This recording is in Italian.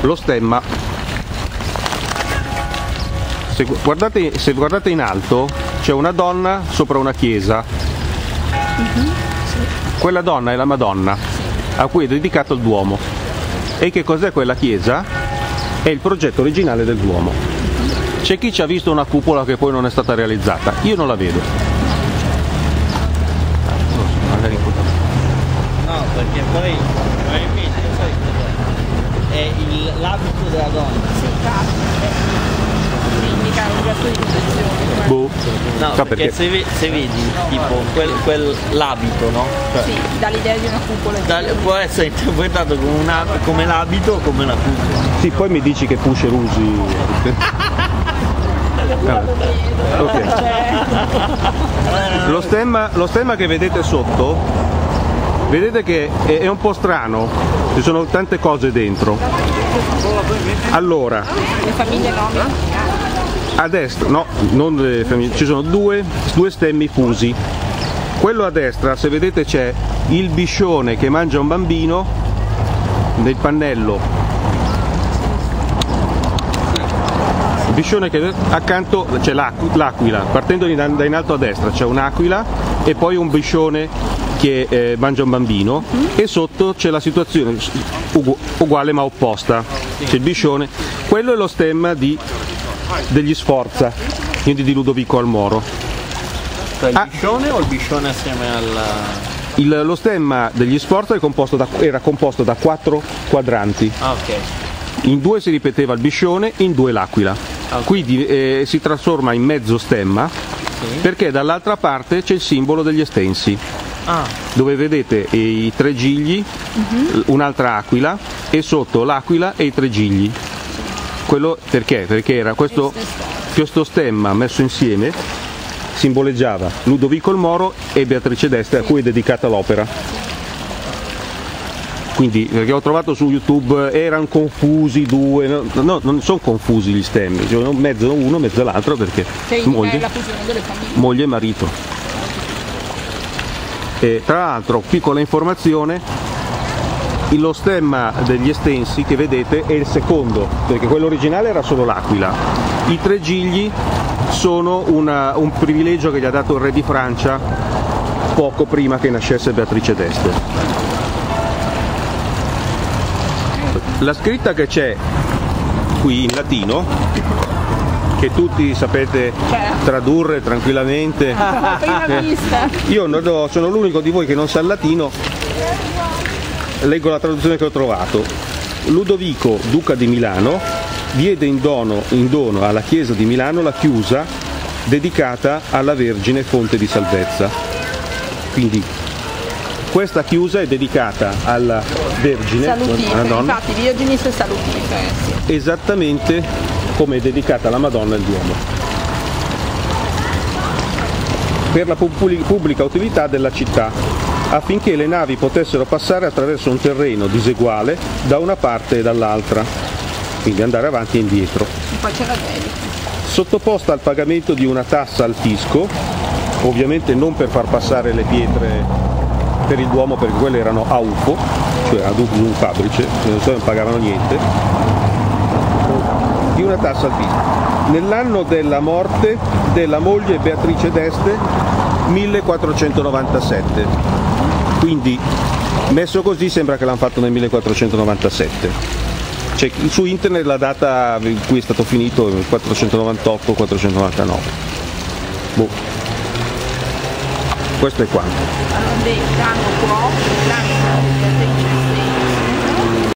lo stemma. Se guardate in alto c'è una donna sopra una chiesa. Quella donna è la Madonna, a cui è dedicato il Duomo. E che cos'è quella chiesa? È il progetto originale del Duomo. C'è chi ci ha visto una cupola che poi non è stata realizzata, io non la vedo. No, perché poi probabilmente sai cos'è? È l'abito della donna. Sì, indica un gesto di protezione. Boh. No, perché se vedi tipo quell'abito, no? Cioè, Sì, dà l'idea di una cupola. può essere interpretato come l'abito o come una cupola. Sì, poi mi dici che Pusher usi. Ok. Lo stemma che vedete sotto, vedete che è un po' strano, ci sono tante cose dentro. Allora, Le famiglie nomi? a destra, no, non le famiglie, ci sono due stemmi fusi. Quello a destra, se vedete, c'è il biscione che mangia un bambino nel pannello. Il biscione che accanto c'è l'aquila, partendo da in alto a destra c'è un'aquila e poi un biscione che mangia un bambino, e sotto c'è la situazione uguale ma opposta, c'è il biscione. Quello è lo stemma degli Sforza, quindi di Ludovico Almoro. Cioè il biscione o il biscione assieme al... Lo stemma degli Sforza era composto da 4 quadranti. Ah, ok. In 2 si ripeteva il biscione, in 2 l'aquila. Okay. Quindi si trasforma in mezzo stemma, Sì. perché dall'altra parte c'è il simbolo degli estensi, dove vedete i 3 gigli, un'altra aquila, e sotto l'aquila e i 3 gigli. Quello perché? Perché era questo stemma messo insieme simboleggiava Ludovico il Moro e Beatrice d'Este, a cui è dedicata l'opera. Quindi, perché ho trovato su YouTube, erano confusi due, no, non sono confusi gli stemmi, cioè mezzo uno, mezzo l'altro, perché Che è la fusione delle famiglie. moglie e marito. E tra l'altro, piccola informazione, lo stemma degli estensi che vedete è il secondo, perché quello originale era solo l'aquila. I 3 gigli sono un privilegio che gli ha dato il re di Francia poco prima che nascesse Beatrice d'Este. La scritta che c'è qui in latino, che tutti sapete tradurre tranquillamente, Prima vista. io sono l'unico di voi che non sa il latino, leggo la traduzione che ho trovato. Ludovico, duca di Milano, diede in dono alla chiesa di Milano la chiusa dedicata alla Vergine fonte di salvezza. Quindi questa chiusa è dedicata alla Vergine, Salutifica, alla donna, infatti Virginis e Salutifica, sì. esattamente come è dedicata alla Madonna e al Duomo, per la pubblica utilità della città, affinché le navi potessero passare attraverso un terreno diseguale da una parte e dall'altra, quindi andare avanti e indietro. E poi c'è la dedica. Sottoposta al pagamento di una tassa al fisco, ovviamente non per far passare le pietre per il Duomo, perché quelle erano a UFO, cioè ad un fabrice, non pagavano niente, di una tassa al fisco. Nell'anno della morte della moglie Beatrice d'Este, 1497, quindi messo così sembra che l'hanno fatto nel 1497. C'è su internet la data in cui è stato finito, 498-499. Boh. Questo è quanto. Allora, danno qua, danno